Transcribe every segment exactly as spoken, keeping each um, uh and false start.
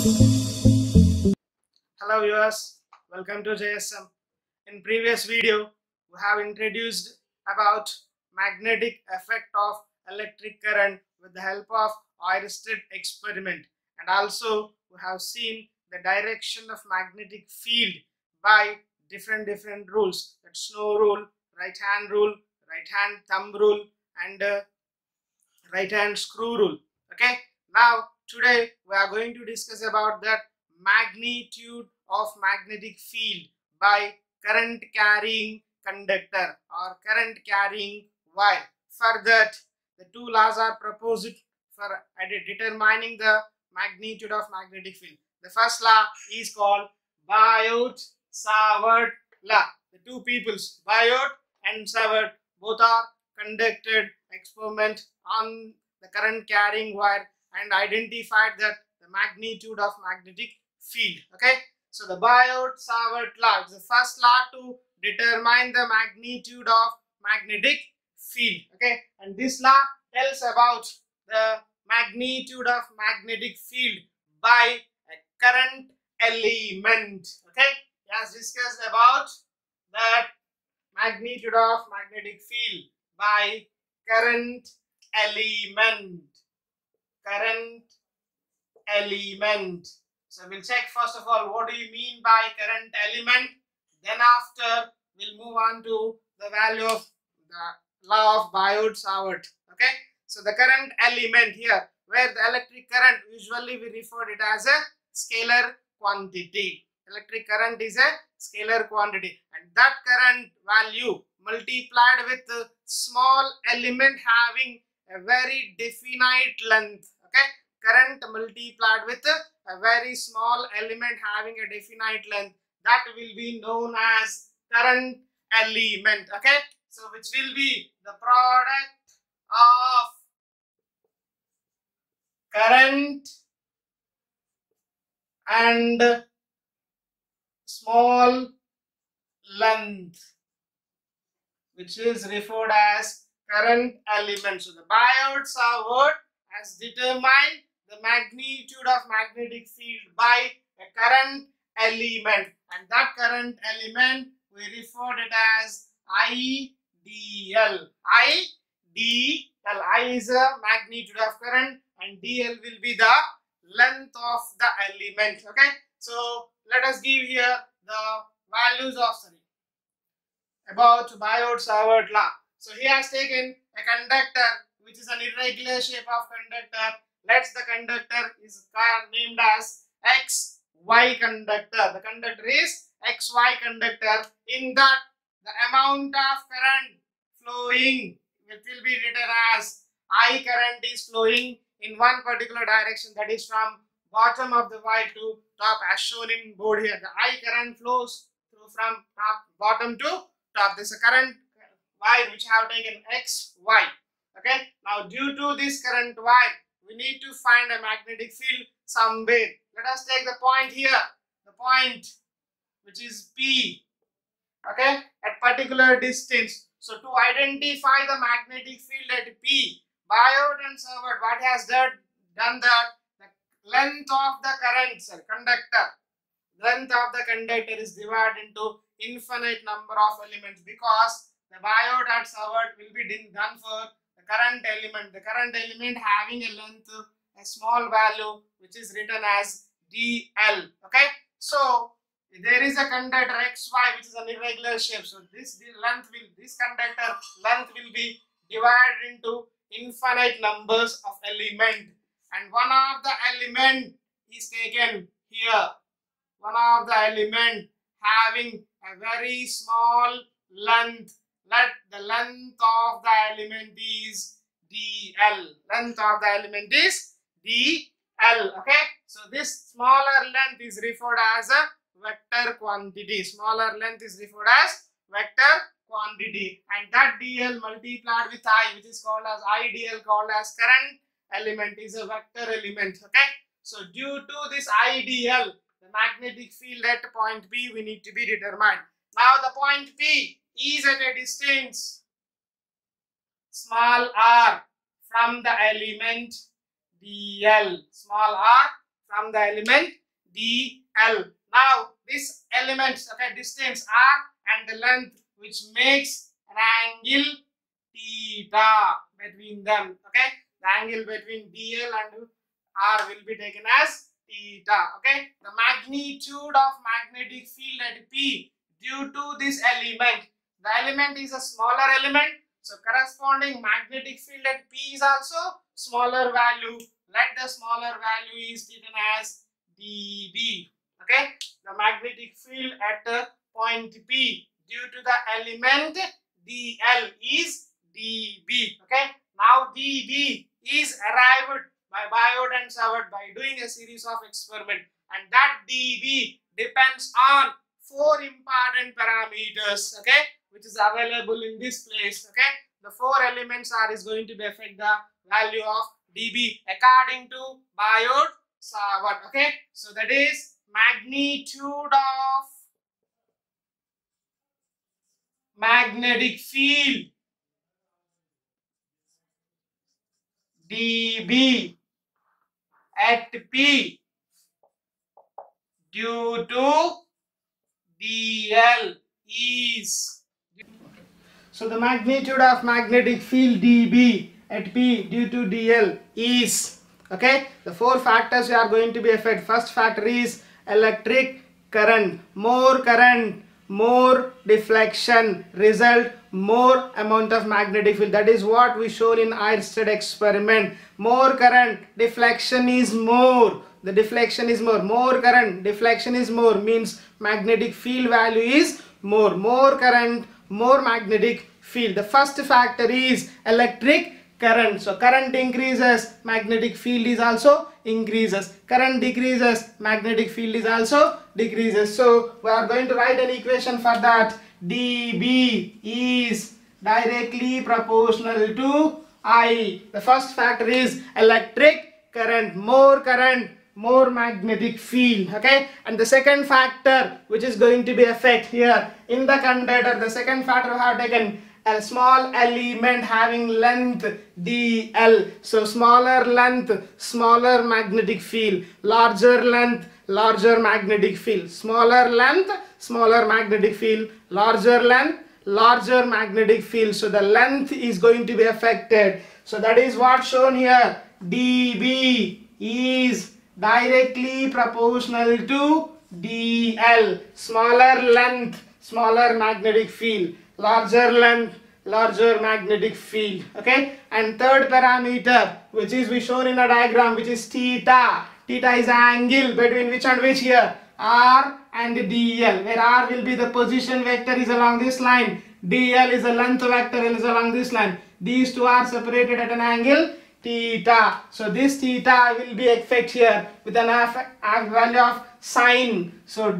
Hello viewers, welcome to J S M. In previous video, we have introduced about magnetic effect of electric current with the help of Oersted experiment, and also we have seen the direction of magnetic field by different different rules, that Snow rule, right hand rule, right hand thumb rule, and uh, right hand screw rule. Okay, now today we are going to discuss about that magnitude of magnetic field by current carrying conductor or current carrying wire. For that, the two laws are proposed for determining the magnitude of magnetic field. The first law is called Biot-Savart law. The two peoples, Biot and Savart, both are conducted experiment on the current carrying wire and identified that the magnitude of magnetic field. Okay, so the Biot-Savart law is the first law to determine the magnitude of magnetic field. Okay, and this law tells about the magnitude of magnetic field by a current element. Okay, as discussed about that magnitude of magnetic field by current element. Current element. So we'll check first of all what do you mean by current element. Then after we'll move on to the value of the law of Biot-Savart. Okay. So the current element here, where the electric current, usually we refer it as a scalar quantity. Electric current is a scalar quantity, and that current value multiplied with a small element having a very definite length. Okay, current multiplied with a very small element having a definite length, that will be known as current element. Okay, so which will be the product of current and small length, which is referred as current element. So the Biot-Savart has determined the magnitude of magnetic field by a current element, and that current element we refer it as I D L. I D L. I is a magnitude of current and D L will be the length of the element. Okay, so let us give here the values of sorry, about Biot-Savart law. So he has taken a conductor which is an irregular shape of conductor. Let's the conductor is named as X Y conductor. The conductor is X Y conductor. In that, the amount of current flowing, it will be written as I current is flowing in one particular direction, that is from bottom of the wire to top, as shown in board here. The I current flows through from top bottom to top. This is a current wire which have taken X Y. Okay, now due to this current wire, we need to find a magnetic field somewhere. Let us take the point here, the point which is P. Okay, at particular distance. So to identify the magnetic field at P, Biot and Savart, what has done, done that the length of the current, sorry, conductor, length of the conductor is divided into infinite number of elements, because the Biot and Savart will be done for the current element. The current element having a length, a small value which is written as D L. Okay, so there is a conductor X Y which is an irregular shape. So this the length will this conductor length will be divided into infinite numbers of element, and one of the element is taken here. One of the element having a very small length. Let the length of the element is D L. Length of the element is D L. Okay. So this smaller length is referred as a vector quantity. Smaller length is referred as vector quantity, and that D L multiplied with I, which is called as I D L, called as current element, is a vector element. Okay. So due to this I D L, the magnetic field at point P we need to be determined. Now the point P is at a distance small r from the element D L. Small r from from the element D L. Now this element, okay, distance R and the length, which makes an angle theta between them. Okay, the angle between D L and R will be taken as theta. Okay, the magnitude of magnetic field at P due to this element. The element is a smaller element, so corresponding magnetic field at P is also smaller value. Let the smaller value is taken as dB. Okay, the magnetic field at the point P due to the element D L is dB. Okay, now dB is arrived by Biot and Savart by doing a series of experiments, and that dB depends on four important parameters, okay, which is available in this place. Okay, the four elements are is going to be affect the value of dB according to Biot Savart. Okay, so that is magnitude of magnetic field dB at P due to D L is. So the magnitude of magnetic field dB at P due to D L is, okay, the four factors we are going to be affected. First factor is electric current. More current, more deflection, result more amount of magnetic field. That is what we showed in Oersted experiment. More current, deflection is more. The deflection is more. More current, deflection is more means magnetic field value is more. More current, more magnetic field. The first factor is electric current. So current increases, magnetic field is also increases. Current decreases, magnetic field is also decreases. So we are going to write an equation for that. dB is directly proportional to I. The first factor is electric current. More current, more magnetic field. Okay, and the second factor which is going to be effect here in the conductor, the second factor we have taken a small element having length D L. So smaller length, smaller magnetic field. Larger length, larger magnetic field. Smaller length, smaller magnetic field. Larger length, larger magnetic field. So the length is going to be affected. So that is what shown here. dB is directly proportional to D L. Smaller length, smaller magnetic field. Larger length, larger magnetic field. Okay, and third parameter which is we shown in a diagram, which is theta. Theta is angle between which and which here? R and D L, where R will be the position vector is along this line, D L is the length vector is along this line. These two are separated at an angle theta. So this theta will be effect here with an value of sine. So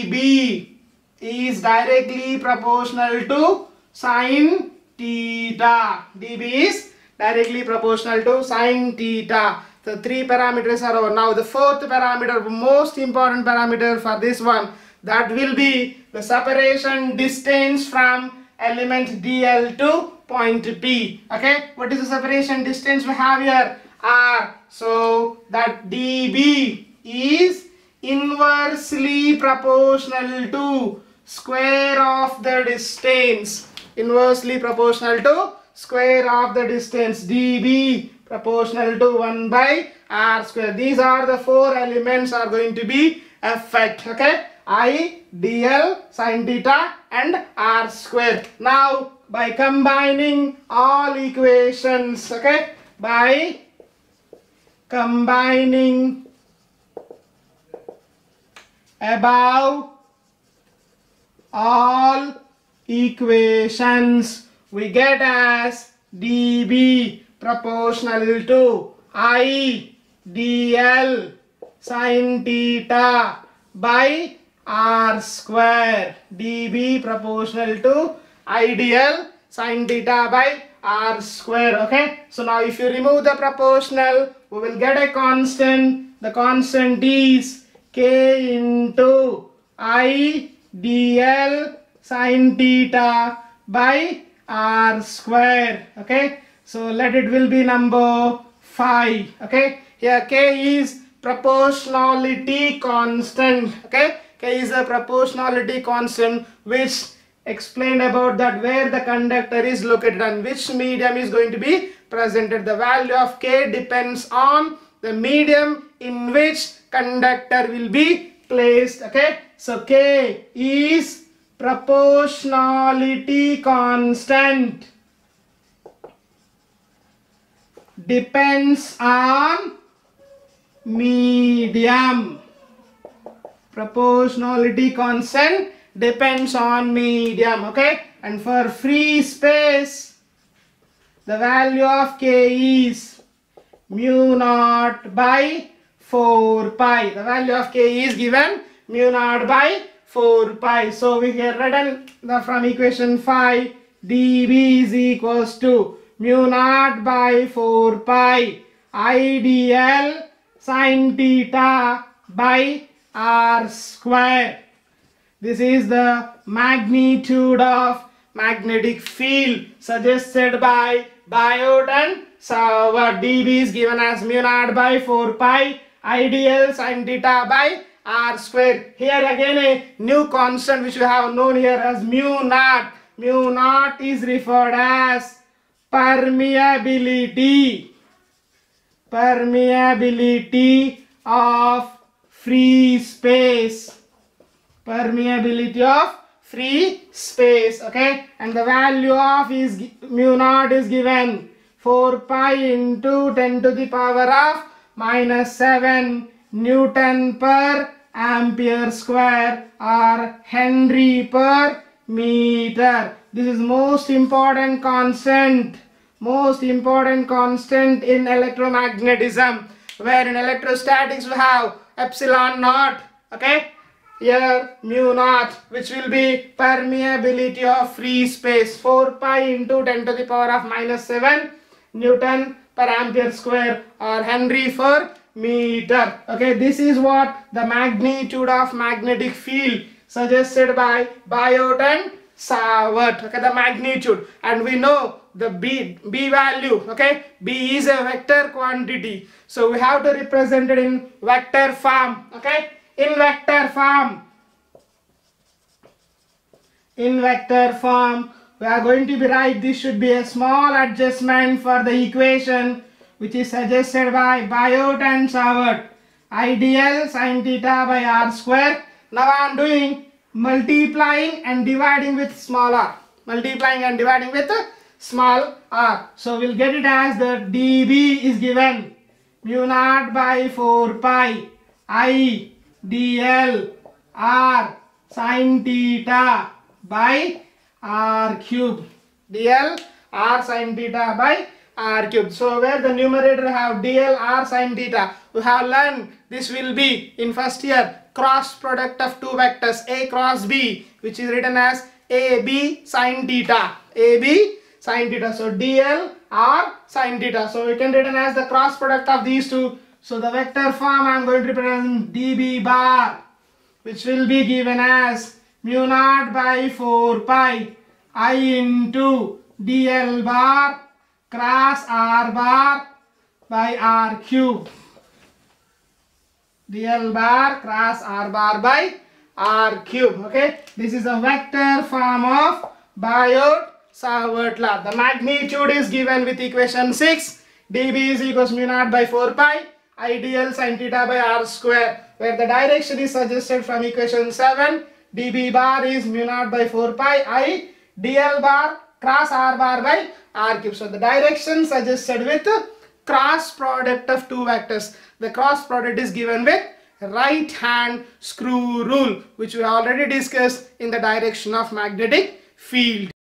dB is directly proportional to sine theta. dB is directly proportional to sine theta. The three parameters are over. Now the fourth parameter, most important parameter for this one, that will be the separation distance from element D L to point P. Okay, what is the separation distance we have here? R. So that dB is inversely proportional to square of the distance. Inversely proportional to square of the distance. dB proportional to one by R square. These are the four elements are going to be effect. Okay, I, D L, sine theta and R square. Now by combining all equations, okay, by combining above all equations, we get as dB proportional to I D L sine theta by R square. dB proportional to I D L sine theta by R square. Okay, so now if you remove the proportional, we will get a constant. The constant is K into I D L sine theta by R square. Okay, so let it will be number five. Okay, here K is proportionality constant. Okay, K is a proportionality constant which explained about that where the conductor is located and which medium is going to be presented. The value of K depends on the medium in which conductor will be placed. Okay, so K is proportionality constant, depends on medium. Proportionality constant depends on medium. Okay, and for free space the value of K is mu naught by four pi. The value of K is given mu naught by four pi. So we have written the from equation five, dB is equals to mu naught by four pi I D L sin theta by r square. This is the magnitude of magnetic field suggested by Biot and Sawant. dB is given as mu naught by four pi I D L sin theta by r square. Here again a new constant which we have known here as mu naught. Mu naught is referred as permeability. Permeability of free space. Permeability of free space. Okay, and the value of is mu naught is given four pi into ten to the power of minus seven Newton per ampere square or Henry per meter. This is most important constant. Most important constant in electromagnetism, where in electrostatics we have epsilon naught. Okay, here mu naught, which will be permeability of free space, four pi into ten to the power of minus seven Newton per ampere square or Henry per meter. Okay, this is what the magnitude of magnetic field suggested by Biot and Sawant. Okay, the magnitude, and we know the B, B value. Okay, B is a vector quantity, so we have to represent it in vector form. Okay, in vector form, in vector form, we are going to be right. This should be a small adjustment for the equation which is suggested by Biot and Sawant. I D L sin theta by r square. Now I am doing multiplying and dividing with small r. Multiplying and dividing with small r. So we'll get it as the dB is given mu naught by four pi I D L r sin theta by r cube. dl r sin theta by r cube. So where the numerator have dl r sin theta, we have learned this will be in first year cross product of two vectors a cross b, which is written as ab sin theta. ab sin theta. So dl r sin theta. So we can written as the cross product of these two. So the vector form I am going to represent dB bar, which will be given as mu naught by four pi I into dl bar cross r bar by r cube. dl bar cross r bar by r cube. Okay, this is a vector form of Biot Sawant law. The magnitude is given with equation six. dB is equals mu naught by four pi I D L sin theta by r square, where the direction is suggested from equation seven. dB bar is mu naught by four pi I dl bar cross r bar by r cube. So the direction suggested with cross product of two vectors. The cross product is given with right hand screw rule, which we already discussed in the direction of magnetic field.